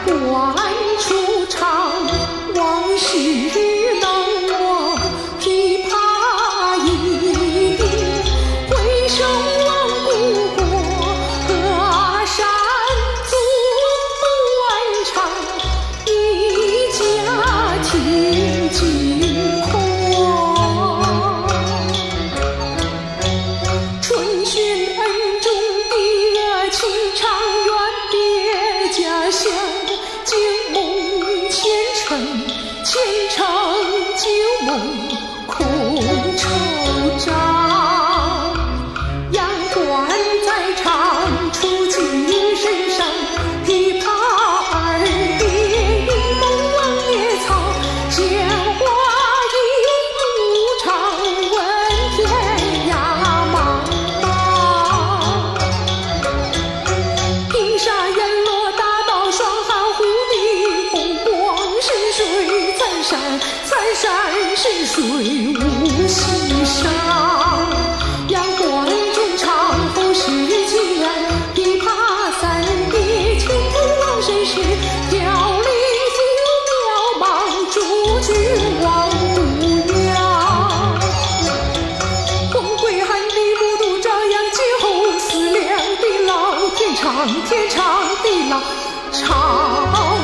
断初唱，往事冷我琵琶一别，回首望故国，河山足断肠，一家庭惊慌。春寻恩重的情长，远别家乡，旧梦前尘，前尘旧梦空惆怅。阳关在唱，触景深伤，琵琶耳边，迎梦望野草，鲜花一路长，问天涯茫茫。平沙烟落大道霜，含糊的红光是水残山，残山是水无锡上。阳关中唱后世间，琵琶三叠，前途望谁是？飘零旧渺茫，诸君望孤阳。风归汉地，不渡朝阳，劫后思量的老天长，天长地老长。